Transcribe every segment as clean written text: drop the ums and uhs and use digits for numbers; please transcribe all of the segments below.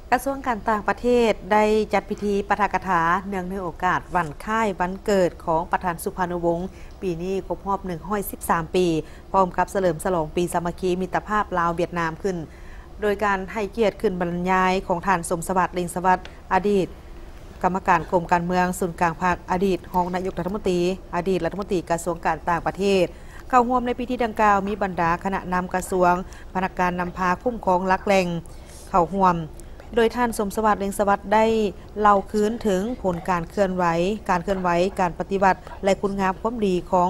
กระทรวงการต่างประเทศได้จัดพิธีปาฐกถาเนื่องในโอกาสวันคล้ายวันเกิดของประธานสุพรรณวงศ์ปีนี้ครบรอบ113 ปีพร้อมกับเฉลิมฉลองปีสามัคคีมิตรภาพลาวเวียดนามขึ้นโดยการให้เกียรติขึ้นบรรยายของท่านสมสวัสดิ์ ลิงสวัสดิ์อดีตกรรมการกรมการเมืองศูนย์กลางภาคอดีตรองนายกรัฐมนตรีอดีตรัฐมนตรีกระทรวงการต่างประเทศเข้าร่วมในพิธีดังกล่าวมีบรรดาคณะนำกระทรวงพนักงานนำพาคุ้มครองลักแหล่งเข้าร่วมโดยท่านสมสวัสดิ์ ลิงสวัสดิ์ได้เล่าคืนถึงผลการเคลื่อนไหวการปฏิบัติและคุณงามความดีของ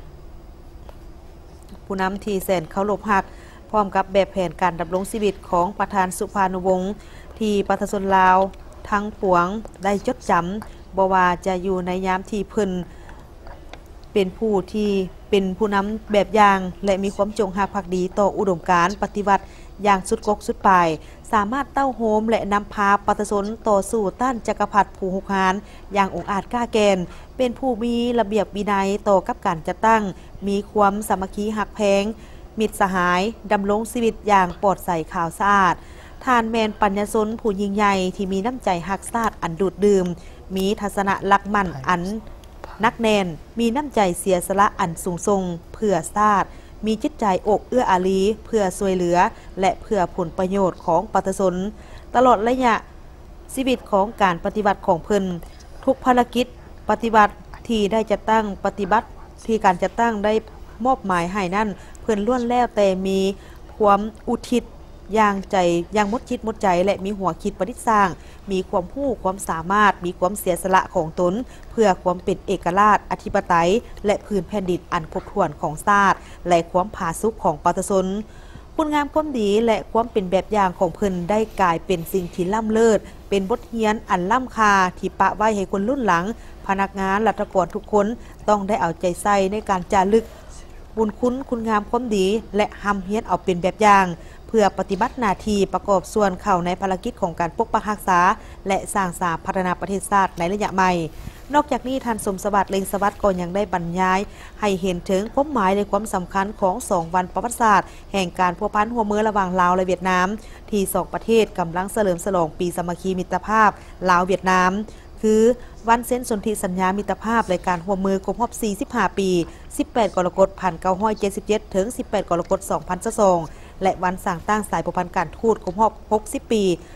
ผู้นำที่แสนเคารพรักพร้อมกับแบบแผนการดำรงชีวิตของประธานสุพรรณวงศ์ที่ประชาชนลาวทั้งปวงได้จดจำบ่ว่าจะอยู่ในยามที่เพิ่นเป็นผู้นำแบบอย่างและมีความจงรักภักดีต่ออุดมการณ์ปฏิวัติอย่างสุดกกสุดปลายสามารถเต้าโฮมและนำพาประชาชนต่อสู้ต้านจักรพรรดิผู้หุกหาญอย่างองอาจกล้าแกนเป็นผู้มีระเบียบวินัยต่อกับการจัดตั้งมีความสามัคคีหักแพงมิตรสหายดำรงชีวิตอย่างปลอดใสข่าวสะอาดท่านแมนปัญญชนผู้ยิ่งใหญ่ที่มีน้ำใจหักชาติอันดูดดื่มมีทัศนะลักมั่นอันนักแน่นมีน้ำใจเสียสละอันสูงส่งเพื่อชาติมีจิตใจอกเอื้ออารีเพื่อช่วยเหลือและเพื่อผลประโยชน์ของประชาชนตลอดระยะชีวิตของการปฏิบัติของเพิ่นทุกภารกิจปฏิบัติที่ได้จัดตั้งปฏิบัติที่การจัดตั้งได้มอบหมายให้นั่นเพิ่นล้วนแล้วแต่มีความอุทิศอย่างหมดจิตหมดใจและมีหัวคิดประดิษฐ์สร้างมีความรู้ความสามารถมีความเสียสละของตนเพื่อความเป็นเอกราชอธิปไตยและพื้นแผ่นดินอันครบถ้วนของชาติและความผาสุกของประชาชนคุณงามความดีและความเป็นแบบอย่างของเพิ่นได้กลายเป็นสิ่งที่ล้ำเลิศเป็นบทเรียนอันล้ำค่าที่ปะไว้ให้คนรุ่นหลังพนักงานรัฐกรทุกคนต้องได้เอาใจใส่ในการจารึกบุญคุณงามความดีและหำเฮียนเอาเป็นแบบอย่างเพื่อปฏิบัติหน้าที่ประกอบส่วนเข้าในภารกิจของการปกปักรักษาและสร้างสรรค์พัฒนาประเทศชาติในระยะใหม่นอกจากนี้ท่านสมสวัสดิ์ ลิงสวัสดิ์ก็ยังได้บรรยายให้เห็นถึงความหมายในความสำคัญของ2 วันประวัติศาสตร์แห่งการพัวพันหัวมือระหว่างลาวและเวียดนามที่2 ประเทศกำลังเฉลิมฉลองปีสามัคคีมิตรภาพลาวเวียดนามคือวันเซ็นสนธิสัญญามิตรภาพรายการหัวมือครบรอบ45 ปี18 กรกฎาคม 1977 ถึง 18 กรกฎาคม 2022และวันสั่งตั้งสายผูกพันการทูตครบรอบ60 ปี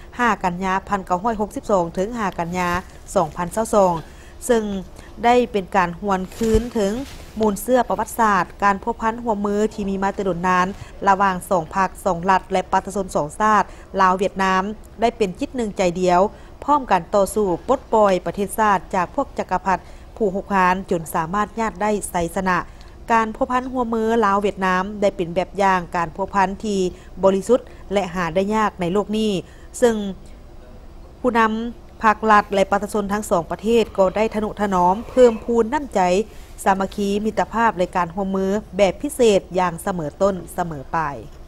5 กันยายน 1962 ถึง 5 กันยายน 2022ซึ่งได้เป็นการหวนคืนถึงมูลเสื้อประวัติศาสตร์การพัวพันหัวมือที่มีมาแต่ดุนนานระหว่าง2 ภาค 2 รัฐและประชาชน2 ชาติลาวเวียดนามได้เป็นจิตหนึ่งใจเดียวพร้อมกันต่อสู้ปลดปล่อยประเทศชาติจากพวกจักรพรรดิผู้หุกหาญจนสามารถญาติได้ไสชนะการพัวพันหัวมือลาวเวียดนามได้เป็นแบบอย่างการพัวพันที่บริสุทธิ์และหาได้ยากในโลกนี้ซึ่งผู้นำภาครัฐและประชาชนทั้ง2 ประเทศก็ได้ทนุถนอมเพิ่มพูนน้ำใจสามัคคีมิตรภาพในการหัวมือแบบพิเศษอย่างเสมอต้นเสมอปลาย